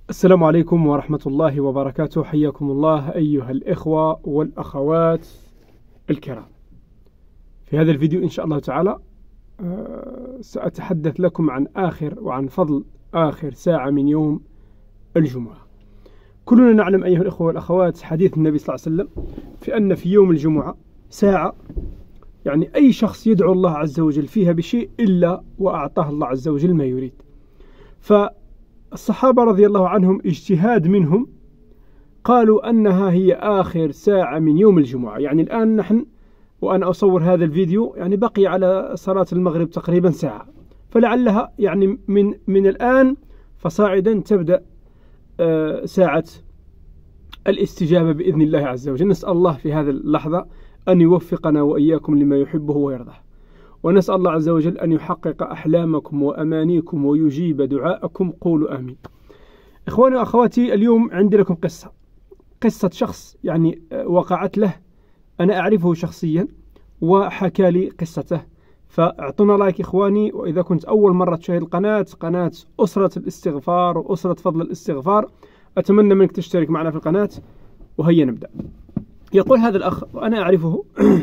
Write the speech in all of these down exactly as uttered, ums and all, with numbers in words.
السلام عليكم ورحمة الله وبركاته. حياكم الله أيها الإخوة والأخوات الكرام. في هذا الفيديو إن شاء الله تعالى سأتحدث لكم عن آخر وعن فضل آخر ساعة من يوم الجمعة. كلنا نعلم أيها الإخوة والأخوات حديث النبي صلى الله عليه وسلم في أن في يوم الجمعة ساعة، يعني أي شخص يدعو الله عز وجل فيها بشيء إلا وأعطاه الله عز وجل ما يريد. فالصحابة رضي الله عنهم اجتهاد منهم قالوا أنها هي آخر ساعة من يوم الجمعة. يعني الآن نحن وأنا أصور هذا الفيديو يعني بقي على صلاة المغرب تقريبا ساعة، فلعلها يعني من من الآن فصاعدا تبدأ ساعة الاستجابة بإذن الله عز وجل. نسأل الله في هذه اللحظة أن يوفقنا وإياكم لما يحبه ويرضاه، ونسأل الله عز وجل أن يحقق أحلامكم وأمانيكم ويجيب دعاءكم. قولوا آمين. إخواني وأخواتي، اليوم عندي لكم قصة قصة شخص يعني وقعت له، أنا أعرفه شخصيا وحكى لي قصته. فاعطونا لايك إخواني، وإذا كنت أول مرة تشاهد القناة قناة أسرة الاستغفار وأسرة فضل الاستغفار أتمنى منك تشترك معنا في القناة. وهيا نبدأ. يقول هذا الأخ وأنا أعرفه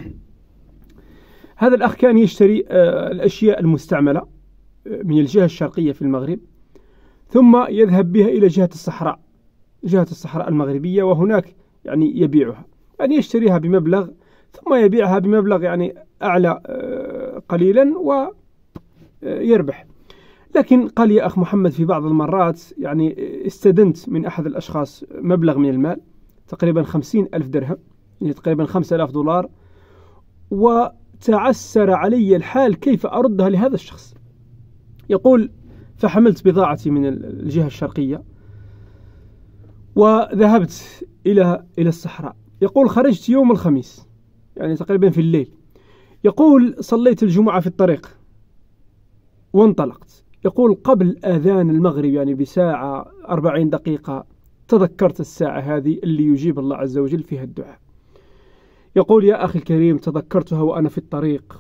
هذا الأخ كان يشتري الأشياء المستعملة من الجهة الشرقية في المغرب، ثم يذهب بها إلى جهة الصحراء جهة الصحراء المغربية، وهناك يعني يبيعها، يعني يشتريها بمبلغ ثم يبيعها بمبلغ يعني أعلى قليلا ويربح. لكن قال يا أخ محمد في بعض المرات يعني استدنت من أحد الأشخاص مبلغ من المال تقريبا خمسين ألف درهم، يعني تقريبا خمسة آلاف دولار، وتعسر علي الحال كيف أردها لهذا الشخص. يقول فحملت بضاعتي من الجهة الشرقية وذهبت إلى إلى الصحراء. يقول خرجت يوم الخميس يعني تقريبا في الليل. يقول صليت الجمعة في الطريق وانطلقت. يقول قبل آذان المغرب يعني بساعة أربعين دقيقة تذكرت الساعة هذه اللي يجيب الله عز وجل فيها الدعاء. يقول يا أخي الكريم تذكرتها وأنا في الطريق،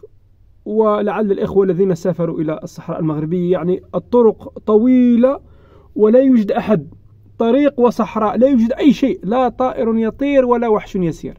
ولعل الإخوة الذين سافروا إلى الصحراء المغربية يعني الطرق طويلة ولا يوجد أحد، طريق وصحراء لا يوجد أي شيء، لا طائر يطير ولا وحش يسير.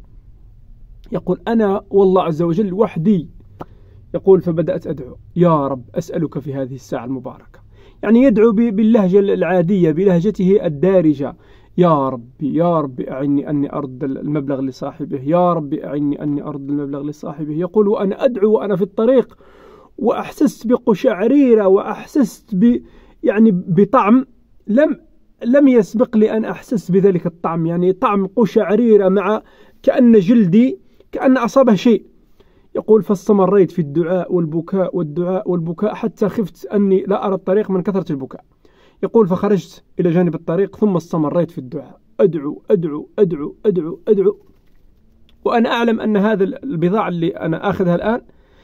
يقول أنا والله عز وجل وحدي. يقول فبدأت أدعو يا رب أسألك في هذه الساعة المباركة، يعني يدعو باللهجة العادية بلهجته الدارجة، يا ربي يا ربي أعني أني أرد المبلغ لصاحبه، يا ربي أعني أني أرد المبلغ لصاحبه. يقول وأنا أدعو وأنا في الطريق وأحسست بقشعريرة وأحسست ب يعني بطعم لم لم يسبق لي أن أحسس بذلك الطعم، يعني طعم قشعريرة مع كأن جلدي كأن أصابه شيء. يقول فاستمريت في الدعاء والبكاء والدعاء والبكاء حتى خفت أني لا أرى الطريق من كثرة البكاء. يقول فخرجت إلى جانب الطريق ثم استمريت في الدعاء أدعو أدعو أدعو أدعو أدعو وأنا أعلم أن هذا البضاعة اللي أنا أخذها الآن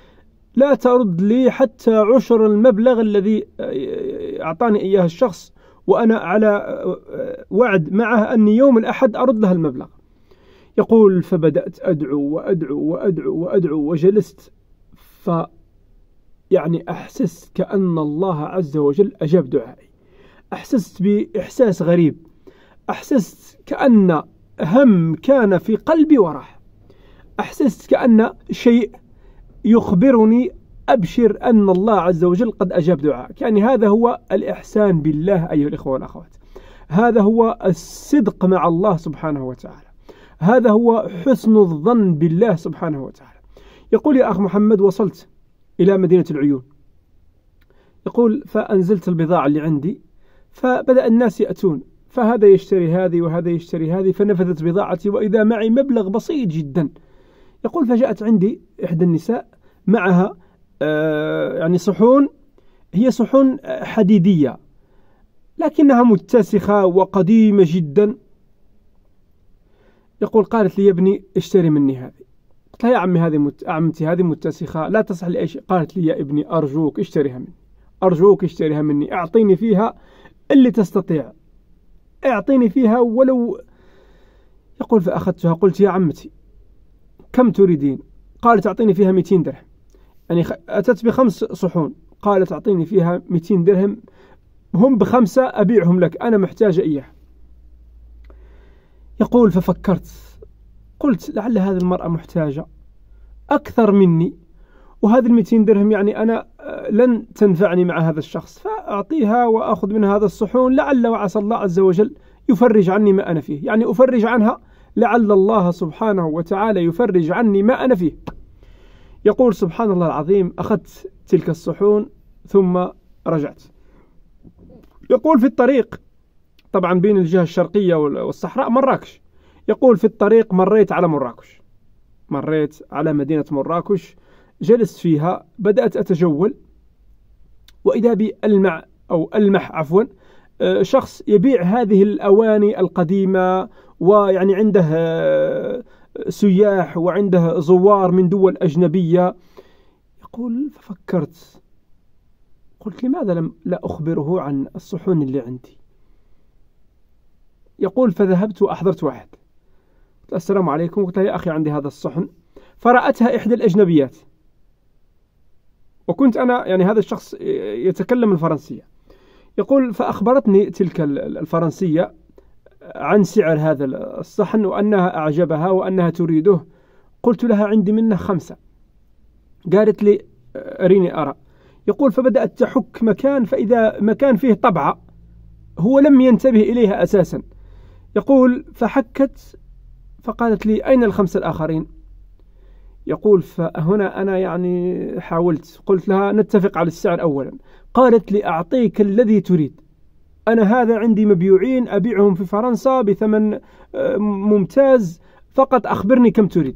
لا ترد لي حتى عشر المبلغ الذي أعطاني إياه الشخص، وأنا على وعد معه أني يوم الأحد أرد له المبلغ. يقول فبدأت أدعو وأدعو وأدعو وأدعو وجلست، ف يعني أحسست كأن الله عز وجل أجاب دعائي. أحسست بإحساس غريب، أحسست كأن هم كان في قلبي وراح، أحسست كأن شيء يخبرني أبشر أن الله عز وجل قد أجاب دعائك. يعني هذا هو الإحسان بالله أيها الإخوة والأخوات، هذا هو الصدق مع الله سبحانه وتعالى، هذا هو حسن الظن بالله سبحانه وتعالى. يقول يا أخ محمد وصلت إلى مدينة العيون. يقول فأنزلت البضاعة اللي عندي، فبدأ الناس يأتون، فهذا يشتري هذه وهذا يشتري هذه، فنفذت بضاعتي وإذا معي مبلغ بسيط جدا. يقول فجاءت عندي إحدى النساء معها آه يعني صحون، هي صحون حديدية لكنها متسخة وقديمة جدا. يقول قالت لي يا ابني اشتري مني هذه. قلت لها يا عمي هذه مت... عمتي هذه متسخة لا تصح لأي شيء. قالت لي يا ابني أرجوك اشتريها مني، أرجوك اشتريها مني، أعطيني فيها اللي تستطيع، اعطيني فيها ولو. يقول فأخذتها قلت يا عمتي كم تريدين؟ قالت أعطيني فيها مئتين درهم، يعني أتت بخمس صحون، قالت أعطيني فيها مئتين درهم هم بخمسة أبيعهم لك، أنا محتاج إياه. يقول ففكرت، قلت لعل هذه المرأة محتاجة أكثر مني، وهذه المئتين درهم يعني أنا لن تنفعني مع هذا الشخص، فأعطيها وأخذ منها هذا الصحون، لعل وعسى الله عز وجل يفرج عني ما أنا فيه، يعني أفرج عنها، لعل الله سبحانه وتعالى يفرج عني ما أنا فيه. يقول سبحان الله العظيم، أخذت تلك الصحون ثم رجعت. يقول في الطريق، طبعا بين الجهة الشرقية والصحراء مراكش، يقول في الطريق مريت على مراكش، مريت على مدينة مراكش، جلست فيها، بدأت أتجول، وإذا بي ألمع أو ألمح عفوا شخص يبيع هذه الأواني القديمة، ويعني عنده سياح وعنده زوار من دول أجنبية. يقول ففكرت، قلت لماذا لم لا أخبره عن الصحون اللي عندي؟ يقول فذهبت وأحضرت واحد، قلت السلام عليكم، قلت يا أخي عندي هذا الصحن، فرأتها إحدى الأجنبيات، وكنت أنا يعني هذا الشخص يتكلم الفرنسية. يقول فأخبرتني تلك الفرنسية عن سعر هذا الصحن وأنها أعجبها وأنها تريده. قلت لها عندي منه خمسة، قالت لي أريني أرى. يقول فبدأت تحك مكان، فإذا مكان فيه طبعة هو لم ينتبه إليها أساسا. يقول فحكت فقالت لي أين الخمسة الآخرين؟ يقول فهنا أنا يعني حاولت، قلت لها نتفق على السعر أولا. قالت لي أعطيك الذي تريد، أنا هذا عندي مبيوعين أبيعهم في فرنسا بثمن ممتاز، فقط أخبرني كم تريد.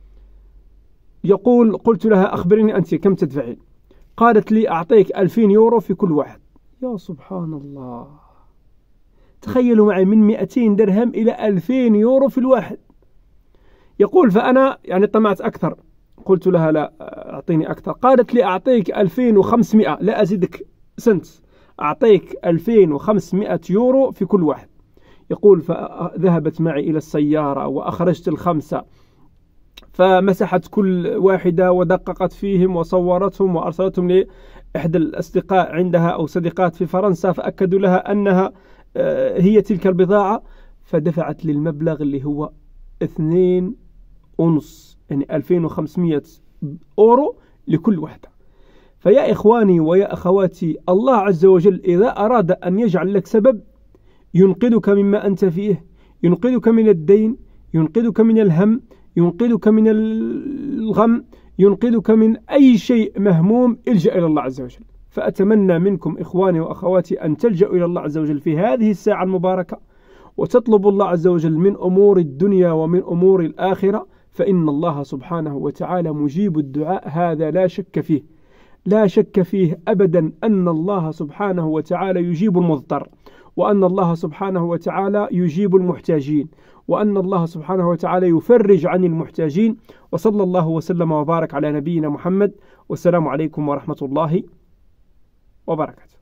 يقول قلت لها أخبرني أنت كم تدفعين؟ قالت لي أعطيك ألفين يورو في كل واحد. يا سبحان الله، تخيلوا معي من مئتين درهم إلى ألفين يورو في الواحد. يقول فأنا يعني طمعت أكثر، قلت لها لا أعطيني أكثر. قالت لي أعطيك ألفين وخمسمائة، لا أزيدك سنت، أعطيك ألفين وخمسمائة يورو في كل واحد. يقول فذهبت معي إلى السيارة وأخرجت الخمسة، فمسحت كل واحدة ودققت فيهم وصورتهم وأرسلتهم لإحدى الأصدقاء عندها أو صديقات في فرنسا، فأكدوا لها أنها هي تلك البضاعة، فدفعت للمبلغ اللي هو اثنين ونص، يعني ألفين وخمسمائة أورو لكل واحدة. فيا إخواني ويا أخواتي، الله عز وجل إذا أراد أن يجعل لك سبب ينقذك مما أنت فيه، ينقذك من الدين، ينقذك من الهم، ينقذك من الغم، ينقذك من أي شيء مهموم، الجأ إلى الله عز وجل. فأتمنى منكم إخواني وأخواتي أن تلجأوا إلى الله عز وجل في هذه الساعة المباركة، وتطلبوا الله عز وجل من أمور الدنيا ومن أمور الآخرة، فإن الله سبحانه وتعالى مجيب الدعاء، هذا لا شك فيه، لا شك فيه أبدا أن الله سبحانه وتعالى يجيب المضطر، وأن الله سبحانه وتعالى يجيب المحتاجين، وأن الله سبحانه وتعالى يفرج عن المحتاجين. وصلى الله وسلم وبارك على نبينا محمد، والسلام عليكم ورحمة الله وبركاته.